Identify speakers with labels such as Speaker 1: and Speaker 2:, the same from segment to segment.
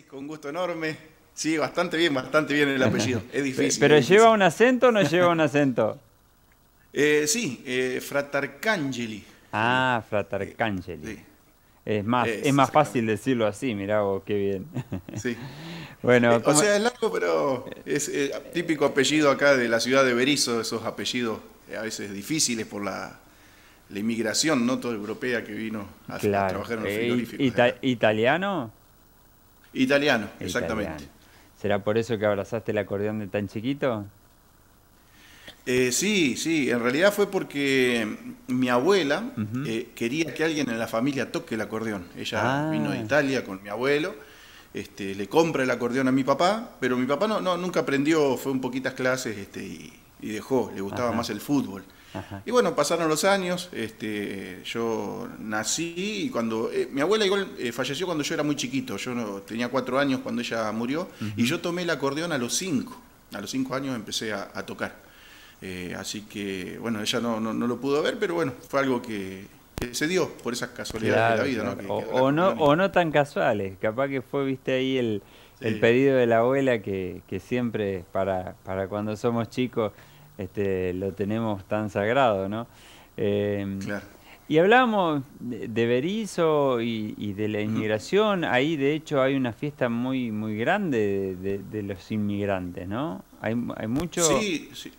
Speaker 1: con gusto enorme. Sí, bastante bien el apellido. Es difícil.
Speaker 2: ¿Pero
Speaker 1: es difícil.
Speaker 2: lleva un acento o no lleva un acento?
Speaker 1: Sí, Fratarcangeli sería.
Speaker 2: Ah,
Speaker 1: Eh,
Speaker 2: Fratarcangeli.
Speaker 1: sí,
Speaker 2: Es más fácil
Speaker 1: exactamente.
Speaker 2: decirlo así, mirá vos, qué bien.
Speaker 1: Sí.
Speaker 2: Bueno,
Speaker 1: O sea, es largo, pero es típico apellido acá de la ciudad de Berisso, esos apellidos a veces difíciles por la inmigración, ¿no? Toda europea que vino a
Speaker 2: claro.
Speaker 1: trabajar en los frigoríficos de acá.
Speaker 2: ¿Italiano?
Speaker 1: Italiano, exactamente.
Speaker 2: Italiano. ¿Será por eso que abrazaste el acordeón de tan chiquito?
Speaker 1: Sí, sí, en realidad fue porque mi abuela
Speaker 2: Ujú.
Speaker 1: quería que alguien en la familia toque el acordeón. Ella vino de
Speaker 2: Ah,
Speaker 1: Italia con mi abuelo, le compra el acordeón a mi papá, pero mi papá nunca aprendió, fue en poquitas clases y dejó, le gustaba
Speaker 2: ajá,
Speaker 1: más el fútbol.
Speaker 2: ajá.
Speaker 1: Y bueno, pasaron los años, yo nací y cuando mi abuela igual falleció cuando yo era muy chiquito, yo tenía 4 años cuando ella murió y
Speaker 2: Ujú.
Speaker 1: yo tomé el acordeón a los 5. A los 5 años empecé a tocar. Así que, bueno, ella no lo pudo ver, pero bueno, fue algo que se dio por esas casualidades de la
Speaker 2: Claro,
Speaker 1: vida, ¿no?
Speaker 2: claro.
Speaker 1: Que quedó el acordeón y...
Speaker 2: O no tan casuales. Capaz que fue, viste ahí el
Speaker 1: Sí,
Speaker 2: pedido de la abuela que siempre para cuando somos chicos lo tenemos tan sagrado, ¿no? Eh,
Speaker 1: claro.
Speaker 2: y hablábamos de Berisso y de la
Speaker 1: Ujú.
Speaker 2: inmigración. Ahí, de hecho, hay una fiesta muy grande de los inmigrantes, ¿no? Hay mucho...
Speaker 1: Sí, sí.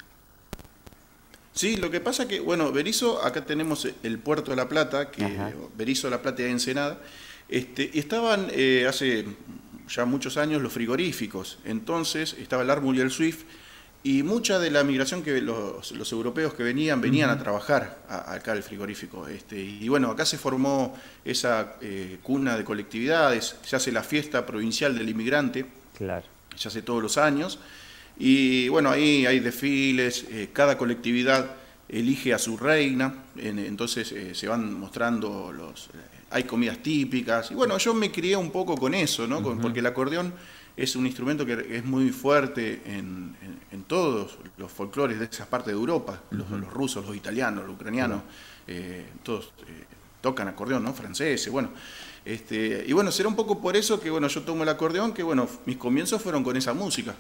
Speaker 1: Sí, lo que pasa que, bueno, Berisso, acá tenemos el puerto de La Plata, que
Speaker 2: Ajá.
Speaker 1: Berisso, La Plata y Ensenada, y estaban hace ya muchos años los frigoríficos, entonces estaba el Ármul y el Swift, y mucha de la migración que los europeos que venían a
Speaker 2: Ujú.
Speaker 1: trabajar acá al frigorífico. Y bueno, acá se formó esa cuna de colectividades, se hace la fiesta provincial del inmigrante,
Speaker 2: Claro.
Speaker 1: se hace todos los años, y bueno, ahí hay desfiles, cada colectividad elige a su reina, entonces se van mostrando hay comidas típicas, y bueno, yo me crié un poco con eso, ¿no?
Speaker 2: Ujú.
Speaker 1: Porque el acordeón es un instrumento que es muy fuerte en todos los folclores de esas partes de Europa,
Speaker 2: Ujú.
Speaker 1: los rusos, los italianos, los ucranianos,
Speaker 2: Claro.
Speaker 1: todos tocan acordeón, ¿no? Franceses, bueno. Y bueno, será un poco por eso que bueno, yo tomo el acordeón, que bueno, mis comienzos fueron con esa música,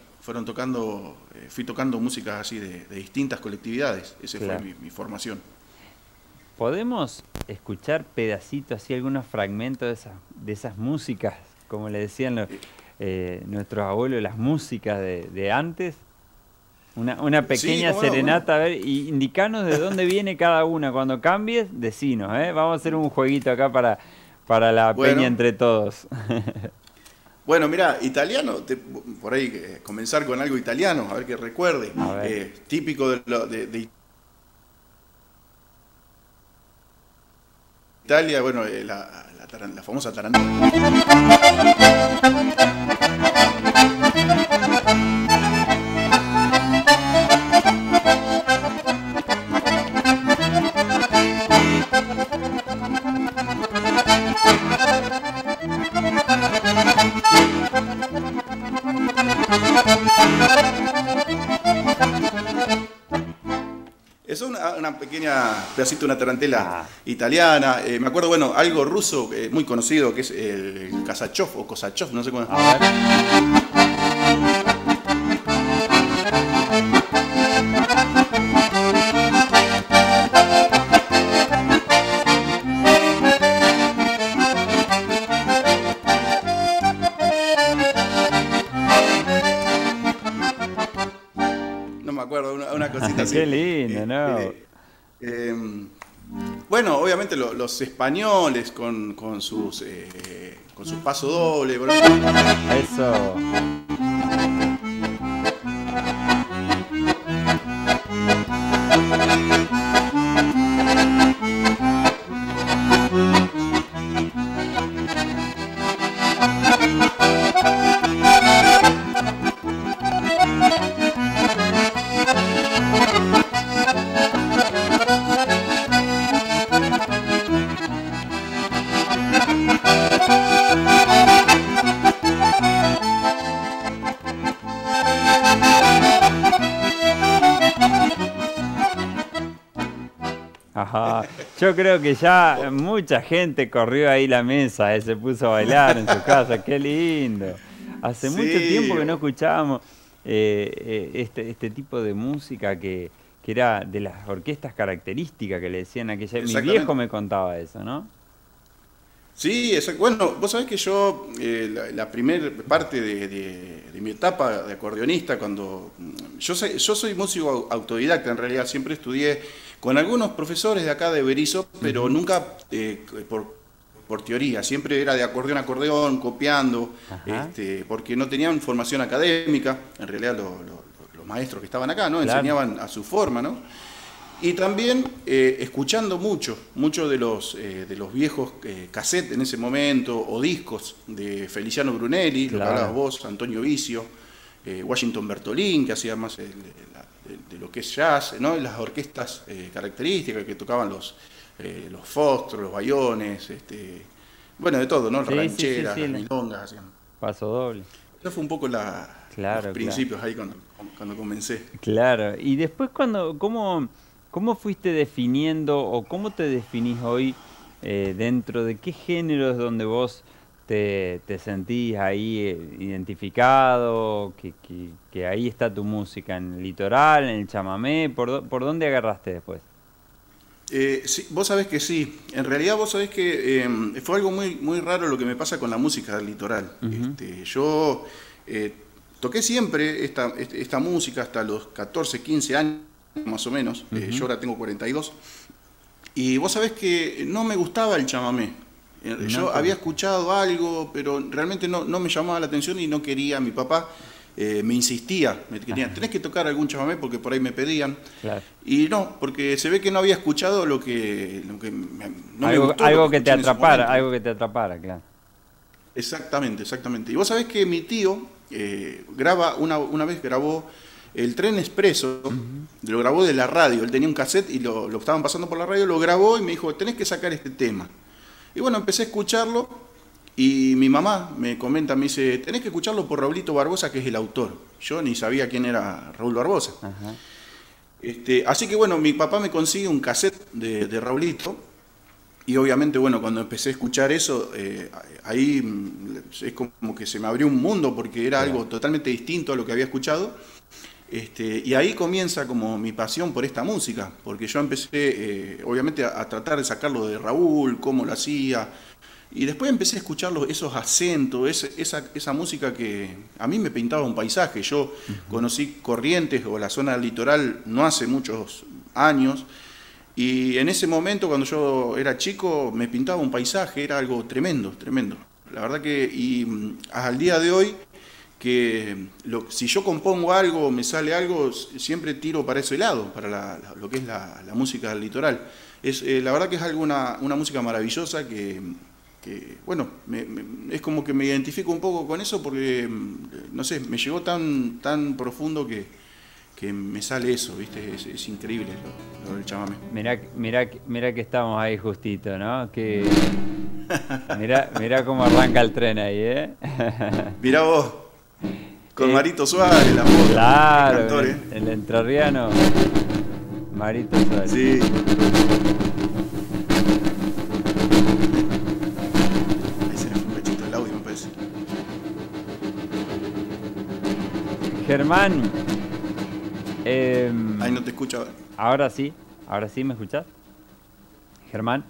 Speaker 1: fui tocando músicas así de distintas colectividades, esa fue
Speaker 2: Claro.
Speaker 1: mi formación.
Speaker 2: ¿Podemos escuchar pedacitos, así algunos fragmentos de esas músicas, como le decían
Speaker 1: Eh,
Speaker 2: nuestros abuelos, las músicas de antes? Una
Speaker 1: sí,
Speaker 2: pequeña
Speaker 1: cómo no, bueno.
Speaker 2: serenata, a ver, y indicanos de dónde viene cada una. Cuando cambies, decinos, ¿eh? Vamos a hacer un jueguito acá para la peña
Speaker 1: Bueno,
Speaker 2: entre todos.
Speaker 1: bueno, mira, italiano, por ahí comenzar con algo italiano, a ver que recuerde,
Speaker 2: A ver.
Speaker 1: típico de Italia, bueno, la famosa tarantela. Es una pequeña pedacito de una tarantela
Speaker 2: Ah,
Speaker 1: italiana. Me acuerdo, bueno, algo ruso muy conocido que es el Kasachov o Kosachov, no sé cómo.
Speaker 2: a ver.
Speaker 1: No me acuerdo, una cosita
Speaker 2: Qué
Speaker 1: así.
Speaker 2: lindo, ¿no?
Speaker 1: Este, em, bueno, obviamente los españoles con sus pasos dobles. Bueno,
Speaker 2: Eso. Ajá. Yo creo que ya mucha gente corrió ahí la mesa, se puso a bailar en su casa. Qué lindo. Hace mucho
Speaker 1: Sí,
Speaker 2: tiempo que no escuchábamos este tipo de música que era de las orquestas características que le decían aquella. Mi viejo
Speaker 1: exactamente.
Speaker 2: me contaba eso, ¿no?
Speaker 1: Sí, bueno, vos sabés que yo, la primera parte de mi etapa de acordeonista, cuando yo soy músico autodidacta, en realidad siempre estudié con algunos profesores de acá de Berisso, pero
Speaker 2: Ujú.
Speaker 1: nunca por teoría, siempre era de acordeón a acordeón, copiando,
Speaker 2: Ajá,
Speaker 1: porque no tenían formación académica, en realidad los maestros que estaban acá, ¿no?
Speaker 2: claro.
Speaker 1: Enseñaban a su forma, ¿no? Y también escuchando mucho de los viejos cassettes en ese momento, o discos de Feliciano Brunelli, lo que hablabas
Speaker 2: Claro.
Speaker 1: vos, Antonio Vicio, Washington Bertolín, que hacía más de lo que es jazz, ¿no? Y las orquestas características que tocaban los fostros, los bayones, bueno, de todo, ¿no?
Speaker 2: Sí, sí, sí,
Speaker 1: Rancheras,
Speaker 2: sí.
Speaker 1: las milongas, hacían.
Speaker 2: Paso doble.
Speaker 1: Eso fue un poco los
Speaker 2: Claro, claro.
Speaker 1: principios ahí cuando comencé.
Speaker 2: Claro. Y después ¿cómo fuiste definiendo o cómo te definís hoy dentro de qué género es donde vos te sentís ahí identificado, que ahí está tu música, en el litoral, en el chamamé, por dónde agarraste después?
Speaker 1: Sí, vos sabés que sí. En realidad vos sabés que fue algo muy raro lo que me pasa con la música del litoral.
Speaker 2: Ujú,
Speaker 1: Yo eh, toqué siempre esta música hasta los 14, 15 años más o menos. Yo
Speaker 2: ujú.
Speaker 1: ahora tengo 42. Y vos sabés que no me gustaba el chamamé.
Speaker 2: No
Speaker 1: Yo
Speaker 2: te
Speaker 1: había
Speaker 2: gusta.
Speaker 1: escuchado algo, pero realmente no me llamaba la atención y no quería. Mi papá me insistía, me quería, tenés que tocar algún chamamé porque por ahí me pedían.
Speaker 2: Claro.
Speaker 1: Y no, porque se ve que no había escuchado no me gustó lo que
Speaker 2: Algo que te
Speaker 1: escuché en ese
Speaker 2: atrapara,
Speaker 1: momento.
Speaker 2: algo que te atrapara, claro.
Speaker 1: Exactamente, exactamente. Y vos sabés que mi tío una vez grabó el tren expreso,
Speaker 2: Ujú.
Speaker 1: lo grabó de la radio, él tenía un cassette y lo estaban pasando por la radio, lo grabó y me dijo, tenés que sacar este tema. Y bueno, empecé a escucharlo y mi mamá me comenta, me dice, tenés que escucharlo por Raulito Barbosa, que es el autor. Yo ni sabía quién era Raúl Barbosa.
Speaker 2: Ajá.
Speaker 1: Así que bueno, mi papá me consigue un cassette de Raulito y obviamente, bueno, cuando empecé a escuchar eso, ahí es como que se me abrió un mundo porque era algo
Speaker 2: Claro.
Speaker 1: totalmente distinto a lo que había escuchado. Y ahí comienza como mi pasión por esta música, porque yo empecé, obviamente, a tratar de sacarlo de Raúl, cómo lo hacía, y después empecé a escuchar esos acentos, esa música que a mí me pintaba un paisaje. Yo
Speaker 2: Ujú.
Speaker 1: conocí Corrientes o la zona del litoral no hace muchos años, y en ese momento, cuando yo era chico, me pintaba un paisaje, era algo tremendo, tremendo. La verdad que, al día de hoy, si yo compongo algo, me sale algo, siempre tiro para ese lado, para lo que es la música del litoral. La verdad que es una música maravillosa bueno, es como que me identifico un poco con eso porque, no sé, me llegó tan profundo que me sale eso, ¿viste? Es increíble lo del chamamé.
Speaker 2: Mirá que estamos ahí justito, ¿no? Mirá cómo arranca el tren ahí, ¿eh?
Speaker 1: Mirá vos, con
Speaker 2: Eh,
Speaker 1: Marito Suárez, la foto, qué
Speaker 2: claro,
Speaker 1: cantor, ¿eh?
Speaker 2: el entrerriano Marito Suárez.
Speaker 1: Sí, ahí se le fue un cachito el audio, me parece.
Speaker 2: Germán,
Speaker 1: Ahí
Speaker 2: em,
Speaker 1: no te escucho ahora.
Speaker 2: ahora sí, ¿me escuchás? Germán,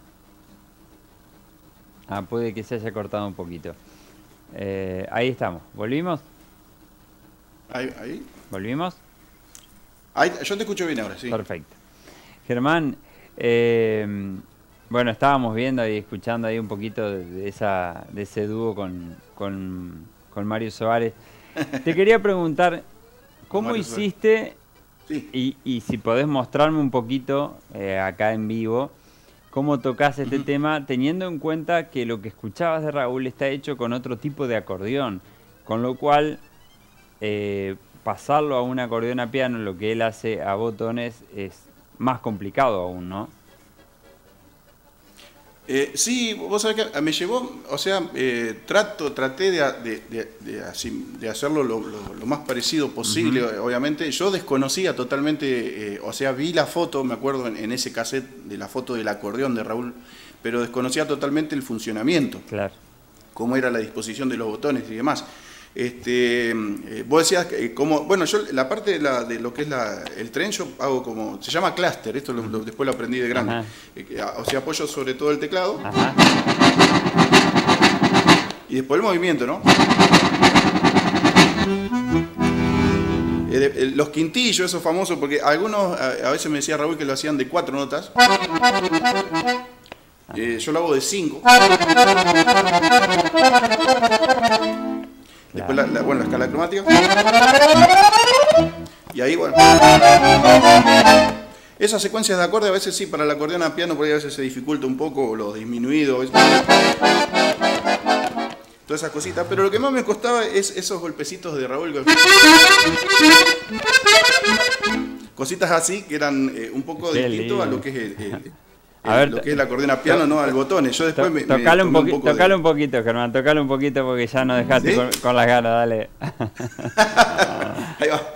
Speaker 2: puede que se haya cortado un poquito. Ahí estamos, ¿volvimos?
Speaker 1: Ahí.
Speaker 2: ¿Volvimos?
Speaker 1: Yo te escucho bien ahora, sí.
Speaker 2: Perfecto. Germán, eh, bueno, estábamos viendo y escuchando ahí un poquito de ese dúo con Mario Soares. Te quería preguntar,
Speaker 1: Con
Speaker 2: ¿cómo
Speaker 1: Mario Suárez.
Speaker 2: hiciste?
Speaker 1: Sí.
Speaker 2: Y si podés mostrarme un poquito acá en vivo, cómo tocas este
Speaker 1: Ujú.
Speaker 2: tema, teniendo en cuenta que lo que escuchabas de Raúl está hecho con otro tipo de acordeón, con lo cual pasarlo a un acordeón a piano, lo que él hace a botones, es más complicado aún, ¿no?
Speaker 1: Sí, vos sabés que me llevó, o sea, traté de hacerlo lo más parecido posible,
Speaker 2: Ujú,
Speaker 1: obviamente. Yo desconocía totalmente, o sea, vi la foto, me acuerdo en ese cassette de la foto del acordeón de Raúl, pero desconocía totalmente el funcionamiento,
Speaker 2: claro.
Speaker 1: cómo era la disposición de los botones y demás. Vos decías que como, bueno, yo la parte de lo que es el tren, yo hago como, se llama clúster, esto después lo aprendí de grande. O sea, apoyo sobre todo el teclado. Ajá. Y después el movimiento, ¿no? Los quintillos, esos famosos, porque algunos, a veces me decía Raúl que lo hacían de 4 notas. Yo lo hago de 5. Después la escala cromática. Y ahí, bueno. Esas secuencias de acordes a veces sí, para el acordeón a piano por ahí a veces se dificulta un poco, lo disminuido. Todas esas cositas, pero lo que más me costaba es esos golpecitos de Raúl. Cositas así que eran un poco distintos a lo que es lo que es el acordeón a piano, no al botones. Yo después
Speaker 2: tocale un poquito, Germán, tocale un poquito porque ya nos dejaste con las ganas, dale.
Speaker 1: Ahí va.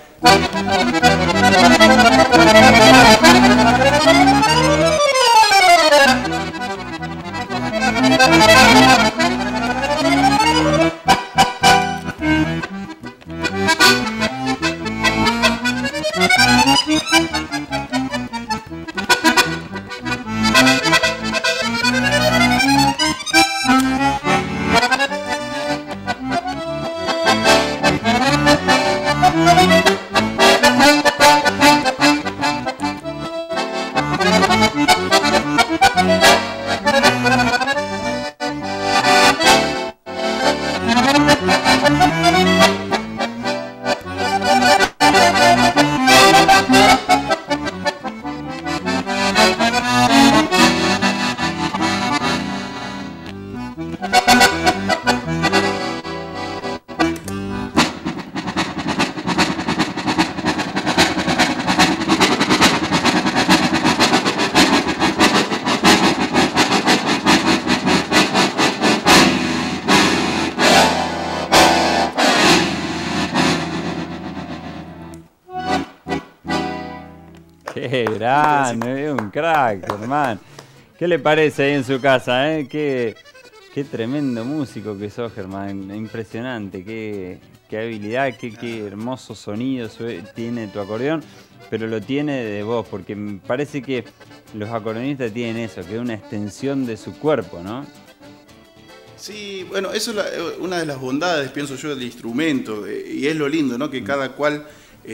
Speaker 2: Qué grande, un crack, hermano. ¿Qué le parece ahí en su casa? Qué tremendo músico que sos, Germán. Impresionante, qué habilidad, qué hermoso sonido tiene tu acordeón, pero lo tiene de vos, porque me parece que los acordeonistas tienen eso, que es una extensión de su cuerpo, ¿no?
Speaker 1: Sí, bueno, eso es una de las bondades, pienso yo, del instrumento, y es lo lindo, ¿no? Que cada cual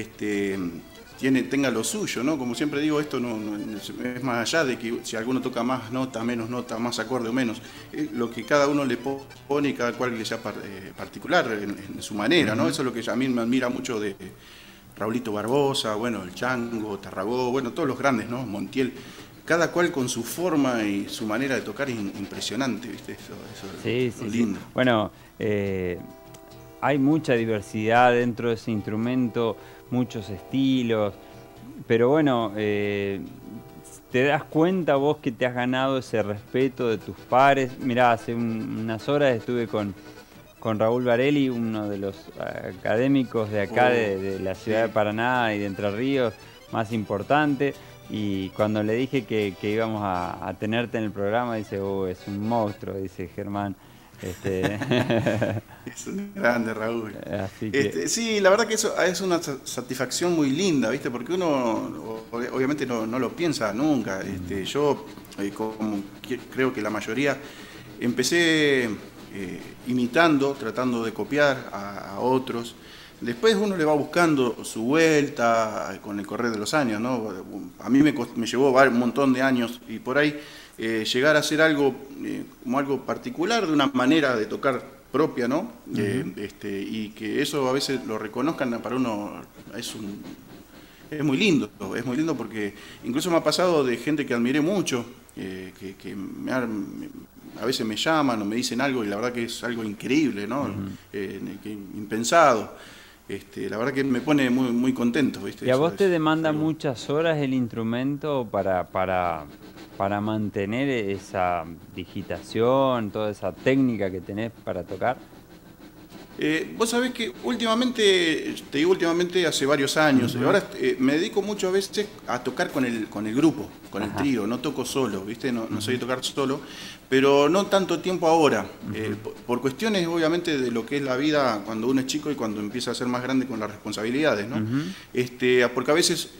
Speaker 1: tenga lo suyo, ¿no? Como siempre digo, esto no es más allá de que si alguno toca más nota, menos nota, más acorde o menos, lo que cada uno le pone y cada cual le sea particular en su manera, ¿no? Eso es lo que a mí me admira mucho de Raulito Barbosa, bueno, el Chango, Tarragó, bueno, todos los grandes, ¿no? Montiel. Cada cual con su forma y su manera de tocar es impresionante, ¿viste? Eso es lindo.
Speaker 2: Bueno, hay mucha diversidad dentro de ese instrumento, muchos estilos, pero bueno, ¿te das cuenta vos que te has ganado ese respeto de tus pares? Mirá, hace unas horas estuve con Raúl Varelli, uno de los académicos de acá, de la ciudad de Paraná y de Entre Ríos, más importante. Y cuando le dije que íbamos a tenerte en el programa, dice, es un monstruo, dice Germán.
Speaker 1: Es un grande, Raúl.
Speaker 2: Así que...
Speaker 1: sí, la verdad que eso es una satisfacción muy linda, ¿viste? Porque uno obviamente no lo piensa nunca. Yo, como creo que la mayoría, empecé imitando, tratando de copiar a otros. Después uno le va buscando su vuelta con el correr de los años, ¿no? A mí me llevó un montón de años y por ahí llegar a hacer algo como algo particular, de una manera de tocar propia, ¿no? Y que eso a veces lo reconozcan para uno es muy lindo porque incluso me ha pasado de gente que admiré mucho, que a veces me llaman o me dicen algo y la verdad que es algo increíble, ¿no? Impensado. La verdad que me pone muy, muy contento, ¿viste?
Speaker 2: ¿Y a vos te demanda muchas horas el instrumento para mantener esa digitación, toda esa técnica que tenés para tocar?
Speaker 1: Vos sabés que últimamente, te digo últimamente hace varios años, ahora me dedico muchas veces a tocar con el grupo, con el trío, no toco solo, ¿viste? No soy de tocar solo, pero no tanto tiempo ahora, por cuestiones obviamente de lo que es la vida cuando uno es chico y cuando empieza a ser más grande con las responsabilidades, ¿no? Porque a veces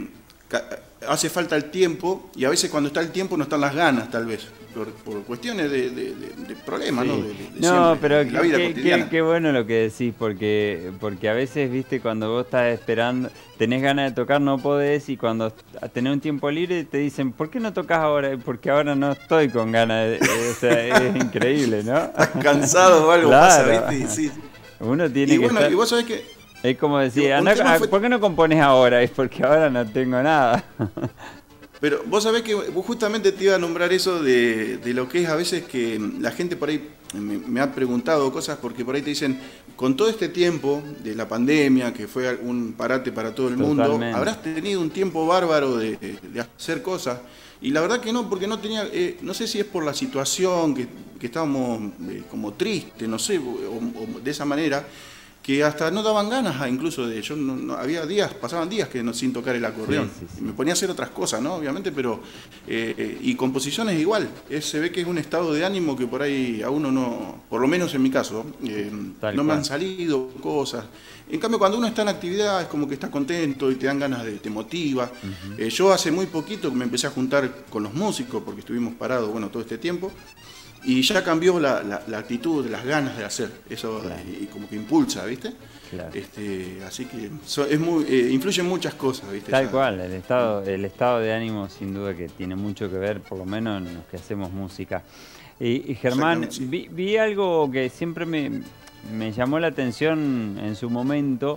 Speaker 1: hace falta el tiempo y a veces cuando está el tiempo no están las ganas, tal vez. Por cuestiones de problemas,
Speaker 2: sí.
Speaker 1: ¿no?
Speaker 2: No, pero
Speaker 1: la vida cotidiana.
Speaker 2: qué bueno lo que decís, porque a veces, viste, cuando vos estás esperando, tenés ganas de tocar, no podés, y cuando tenés un tiempo libre te dicen, ¿por qué no tocas ahora? Porque ahora no estoy con ganas o sea, es increíble, ¿no?
Speaker 1: Estás cansado o algo,
Speaker 2: claro.
Speaker 1: pasa, ¿viste? Sí.
Speaker 2: Uno tiene que estar...
Speaker 1: Y vos sabés que...
Speaker 2: Es como decir, ¿por qué no compones ahora? Es porque ahora no tengo nada.
Speaker 1: Pero vos sabés que justamente te iba a nombrar eso de lo que es a veces que la gente por ahí me ha preguntado cosas, porque por ahí te dicen, con todo este tiempo de la pandemia, que fue un parate para todo el mundo, habrás tenido un tiempo bárbaro de hacer cosas. Y la verdad que no, porque no tenía, no sé si es por la situación, que estábamos como tristes, no sé, o de esa manera, que hasta no daban ganas incluso de... Yo había días, pasaban días que sin tocar el acordeón. Sí. Me ponía a hacer otras cosas, ¿no? Obviamente, pero... y composiciones igual. Se ve que es un estado de ánimo que por ahí a uno no... Por lo menos en mi caso, no me han salido cosas. En cambio, cuando uno está en actividad es como que estás contento y te dan ganas te motiva. Yo hace muy poquito me empecé a juntar con los músicos, porque estuvimos parados, bueno, todo este tiempo. Y ya cambió la actitud, las ganas de hacer, eso claro. Y como que impulsa, ¿viste? Claro. Así que es muy, influye en muchas cosas, ¿viste?
Speaker 2: Tal cual, el estado de ánimo sin duda que tiene mucho que ver, por lo menos en los que hacemos música. Y Germán, sí. vi algo que siempre me llamó la atención en su momento,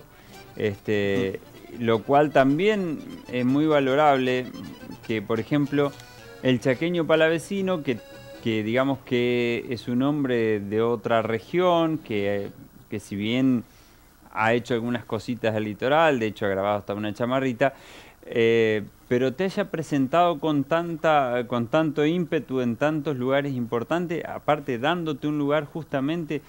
Speaker 2: lo cual también es muy valorable, que por ejemplo el chaqueño palavecino, que digamos que es un hombre de otra región, que si bien ha hecho algunas cositas del litoral, de hecho ha grabado hasta una chamarrita, pero te haya presentado con tanto ímpetu en tantos lugares importantes, aparte dándote un lugar justamente,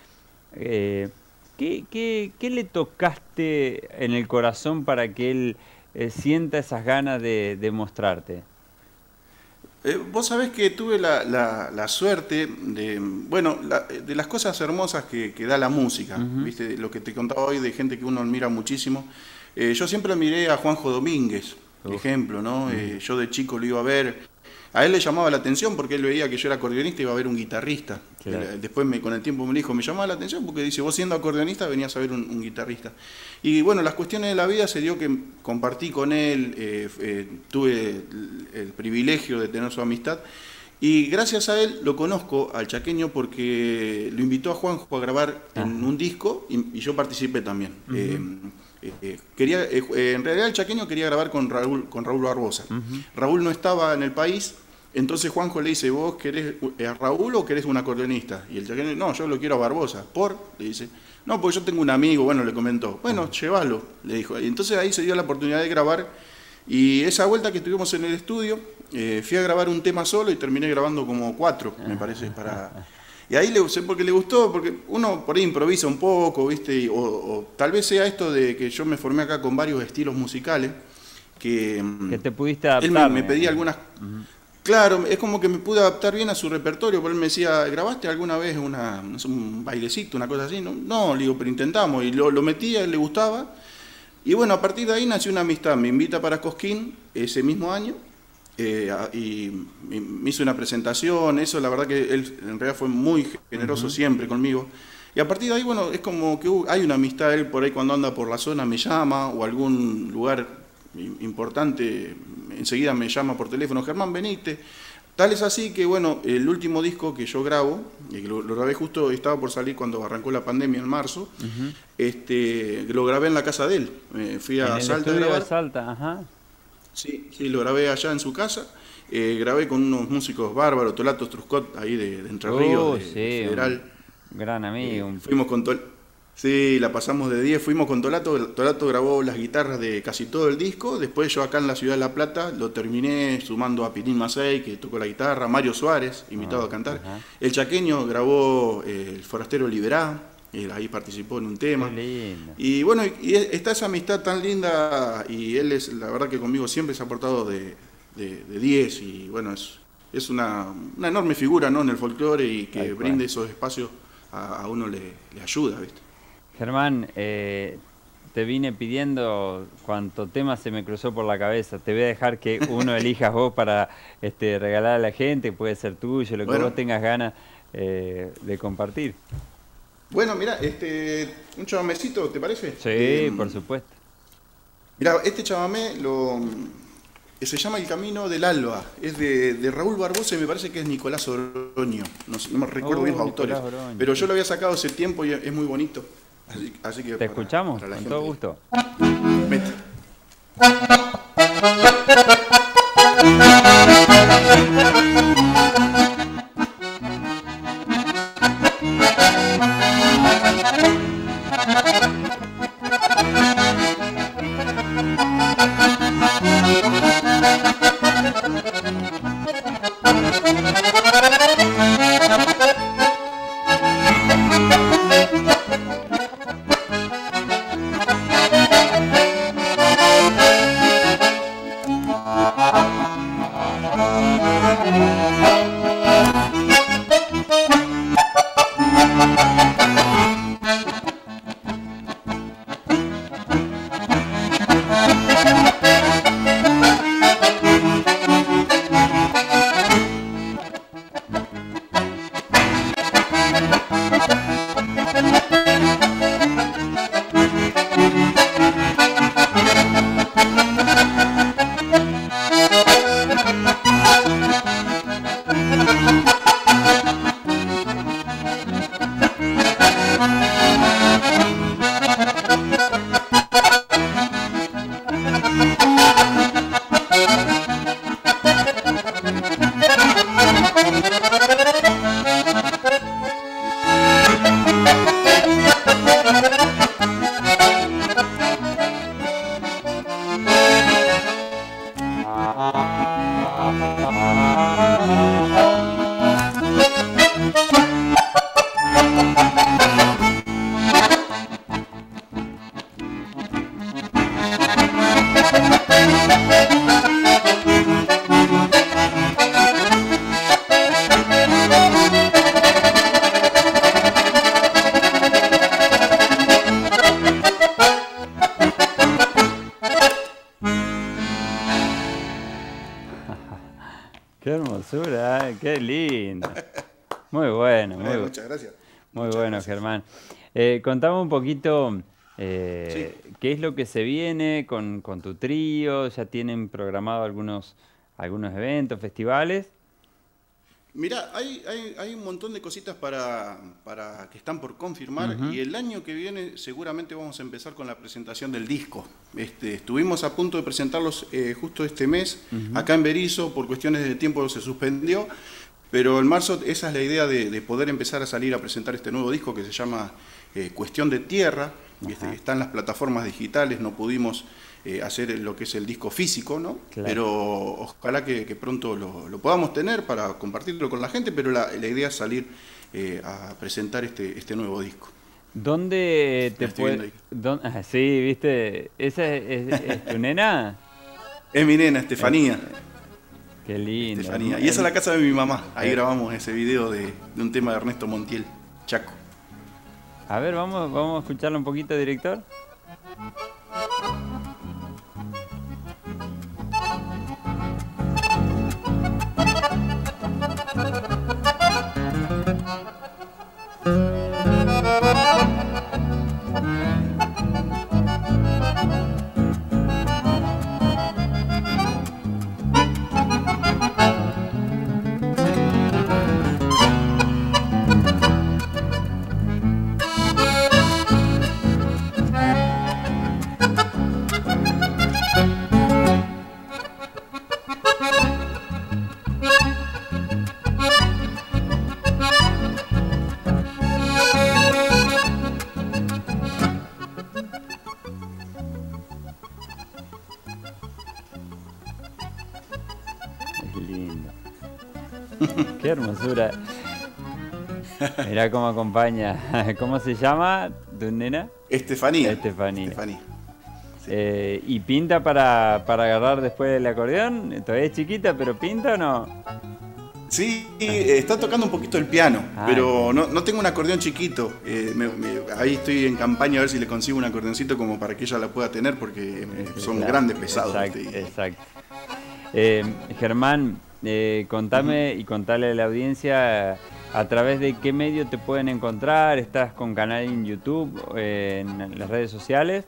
Speaker 2: ¿qué le tocaste en el corazón para que él sienta esas ganas de mostrarte?
Speaker 1: Vos sabés que tuve la suerte de las cosas hermosas que da la música, ¿viste? Lo que te contaba hoy de gente que uno admira muchísimo. Yo siempre miré a Juanjo Domínguez, por ejemplo, ¿no? Yo de chico lo iba a ver. A él le llamaba la atención porque él veía que yo era acordeonista y iba a ver un guitarrista. Claro. Después con el tiempo me dijo, me llamaba la atención porque dice, vos siendo acordeonista venías a ver un guitarrista. Y bueno, las cuestiones de la vida se dio que compartí con él, tuve el privilegio de tener su amistad. Y gracias a él lo conozco al chaqueño porque lo invitó a Juanjo a grabar en un disco y yo participé también. En realidad el chaqueño quería grabar con Raúl Barbosa. Raúl no estaba en el país, entonces Juanjo le dice, ¿vos querés a Raúl o querés un acordeonista? Y el chaqueño, no, yo lo quiero a Barbosa. Le dice, no, porque yo tengo un amigo, bueno, le comentó. Bueno, llévalo, le dijo. Y entonces ahí se dio la oportunidad de grabar. Y esa vuelta que estuvimos en el estudio, fui a grabar un tema solo y terminé grabando como 4, me parece, Y ahí porque le gustó, porque uno por ahí improvisa un poco, ¿viste? O tal vez sea esto de que yo me formé acá con varios estilos musicales, que
Speaker 2: te pudiste adaptar.
Speaker 1: Él me pedía algunas... Claro, es como que me pude adaptar bien a su repertorio, porque él me decía, ¿grabaste alguna vez un bailecito, una cosa así? No, le digo, pero intentamos, y lo metí, a él le gustaba. Y bueno, a partir de ahí nació una amistad, me invita para Cosquín ese mismo año, y me hizo una presentación, eso la verdad que él en realidad fue muy generoso siempre conmigo. Y a partir de ahí, bueno, es como que hay una amistad, él por ahí cuando anda por la zona me llama, o algún lugar importante, enseguida me llama por teléfono, Germán, venite. Tal es así que, bueno, el último disco que yo grabo, y lo grabé justo, estaba por salir cuando arrancó la pandemia en marzo, lo grabé en la casa de él. Fui a Salta a grabar.
Speaker 2: Salta,
Speaker 1: Sí, lo grabé allá en su casa. Grabé con unos músicos bárbaros, Tolato Truscott, ahí de Entre Ríos, de Federal.
Speaker 2: Un gran amigo.
Speaker 1: Fuimos con Sí, la pasamos de 10, fuimos con Tolato. Tolato grabó las guitarras de casi todo el disco. Después yo acá en la ciudad de La Plata lo terminé sumando a Pinín Macei, que tocó la guitarra, Mario Suárez, invitado a cantar. El chaqueño grabó El Forastero Liberá, ahí participó en un
Speaker 2: Qué
Speaker 1: tema.
Speaker 2: lindo.
Speaker 1: Y bueno, y está esa amistad tan linda y él es, la verdad que conmigo siempre se ha portado de 10 y bueno, es una enorme figura, ¿no? En el folclore y que
Speaker 2: Tal cual.
Speaker 1: brinde esos espacios a uno le ayuda, ¿viste?
Speaker 2: Germán, te vine pidiendo cuánto tema se me cruzó por la cabeza. Te voy a dejar que uno elijas vos para regalar a la gente, puede ser tuyo, lo que
Speaker 1: Bueno,
Speaker 2: vos tengas ganas de compartir.
Speaker 1: bueno, mira, un chamamecito, ¿te parece?
Speaker 2: Sí, por supuesto.
Speaker 1: Mira, este chamamé se llama El Camino del Alba, es de Raúl Barbosa y me parece que es Nicolás Oroño, no me recuerdo bien los autores,
Speaker 2: Nicolás Oroño,
Speaker 1: pero
Speaker 2: sí.
Speaker 1: yo lo había sacado hace tiempo y es muy bonito, así que
Speaker 2: ¿Te escuchamos?
Speaker 1: para la
Speaker 2: Con
Speaker 1: gente.
Speaker 2: todo gusto.
Speaker 1: Mete.
Speaker 2: Qué hermosura, qué lindo. Muy bueno,
Speaker 1: Muchas gracias.
Speaker 2: muy
Speaker 1: Muchas
Speaker 2: bueno,
Speaker 1: gracias.
Speaker 2: Germán. Contame un poquito
Speaker 1: Sí.
Speaker 2: qué es lo que se viene con tu trío. ¿Ya tienen programado algunos eventos, festivales?
Speaker 1: Mirá, hay un montón de cositas para que están por confirmar
Speaker 2: Ujú.
Speaker 1: y el año que viene seguramente vamos a empezar con la presentación del disco. Estuvimos a punto de presentarlos justo este mes, acá en Berisso, por cuestiones de tiempo se suspendió, pero en marzo esa es la idea de poder empezar a salir a presentar este nuevo disco que se llama Cuestión de Tierra.
Speaker 2: Ajá.
Speaker 1: Está en las plataformas digitales, no pudimos hacer lo que es el disco físico, ¿no?
Speaker 2: Claro.
Speaker 1: Pero ojalá que pronto lo podamos tener para compartirlo con la gente, pero la idea es salir a presentar este nuevo disco.
Speaker 2: ¿Dónde
Speaker 1: La
Speaker 2: te
Speaker 1: estoy viendo
Speaker 2: puede...?
Speaker 1: ahí.
Speaker 2: Sí, ¿viste? ¿Esa es tu nena?
Speaker 1: Es mi nena, Estefanía.
Speaker 2: Qué lindo.
Speaker 1: Estefanía. Y esa es la casa de mi mamá. Ahí grabamos ese video de un tema de Ernesto Montiel, Chaco.
Speaker 2: A ver, vamos a escucharlo un poquito, director. Es lindo. Qué hermosura. Mirá cómo acompaña. ¿Cómo se llama tu nena?
Speaker 1: Estefanía.
Speaker 2: Estefanía.
Speaker 1: Estefanía. Sí.
Speaker 2: ¿Y pinta para agarrar después el acordeón? Todavía es chiquita, pero ¿pinta o no?
Speaker 1: Sí, está tocando un poquito el piano, pero no tengo un acordeón chiquito. Ahí estoy en campaña a ver si le consigo un acordeoncito como para que ella la pueda tener, porque son grandes, pesados.
Speaker 2: Exacto. Germán, contame y contale a la audiencia a través de qué medio te pueden encontrar. ¿Estás con canal en YouTube, en las redes sociales?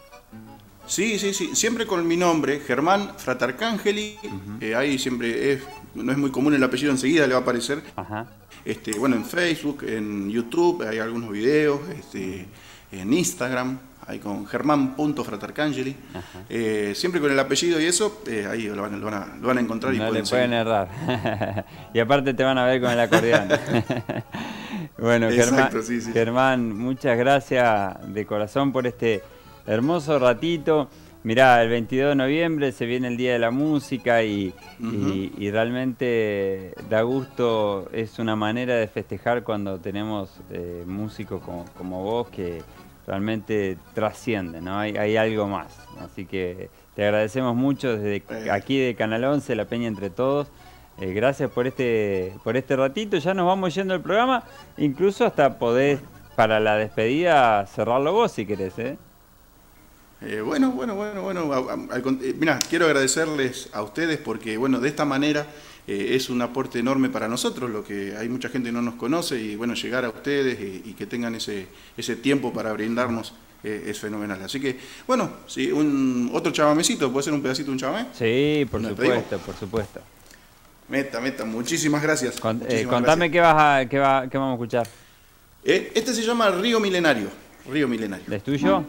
Speaker 1: Sí, siempre con mi nombre, Germán Fratarcangeli. Ahí siempre no es muy común el apellido, enseguida le va a aparecer.
Speaker 2: Ajá.
Speaker 1: Bueno, en Facebook, en YouTube hay algunos videos, en Instagram, ahí con germán.fratarcangeli. Siempre con el apellido y eso, ahí lo van a encontrar y
Speaker 2: no
Speaker 1: pueden
Speaker 2: le pueden errar. Y aparte te van a ver con el acordeón. Bueno,
Speaker 1: exacto,
Speaker 2: Germán,
Speaker 1: sí.
Speaker 2: Germán, muchas gracias de corazón por este hermoso ratito. Mirá, el 22 de noviembre se viene el Día de la Música y realmente da gusto, es una manera de festejar cuando tenemos músicos como vos que realmente trascienden, ¿no? Hay algo más. Así que te agradecemos mucho desde aquí de Canal 11, La Peña Entre Todos. Gracias por este ratito. Ya nos vamos yendo al programa. Incluso hasta podés, para la despedida, cerrarlo vos si querés, ¿eh?
Speaker 1: Bueno. Mira, quiero agradecerles a ustedes porque, bueno, de esta manera es un aporte enorme para nosotros, lo que hay mucha gente que no nos conoce y, bueno, llegar a ustedes y que tengan ese tiempo para brindarnos es fenomenal. Así que, bueno, sí, otro chamamecito, ¿puede ser un pedacito de un chamamé?
Speaker 2: Sí, por supuesto.
Speaker 1: Meta, muchísimas gracias.
Speaker 2: Contame qué vamos a escuchar.
Speaker 1: Este se llama Río Milenario.
Speaker 2: ¿Es tuyo?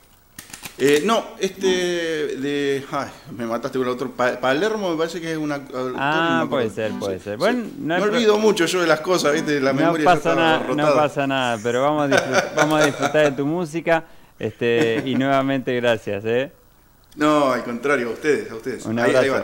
Speaker 1: No, me mataste con el otro. Palermo me parece que es una.
Speaker 2: Puede ser. Bueno,
Speaker 1: me olvido mucho yo de las cosas, ¿viste? La memoria
Speaker 2: no pasa nada, pero vamos a disfrutar de tu música. Y nuevamente gracias, ¿eh?
Speaker 1: No, al contrario, a ustedes.
Speaker 2: Un abrazo.
Speaker 1: Ahí van.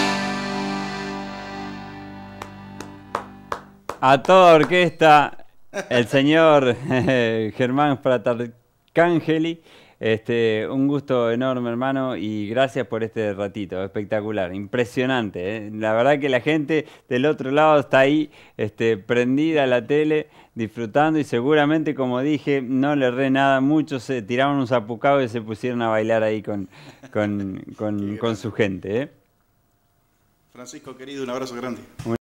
Speaker 2: A toda orquesta, el señor Germán Fratarcangeli. Un gusto enorme, hermano, y gracias por este ratito, espectacular, impresionante, ¿eh? La verdad que la gente del otro lado está ahí, prendida a la tele, disfrutando y seguramente, como dije, no le erré nada, muchos se tiraron un zapucado y se pusieron a bailar ahí
Speaker 1: Qué
Speaker 2: con
Speaker 1: grande.
Speaker 2: su gente, ¿eh?
Speaker 1: Francisco, querido, un abrazo grande.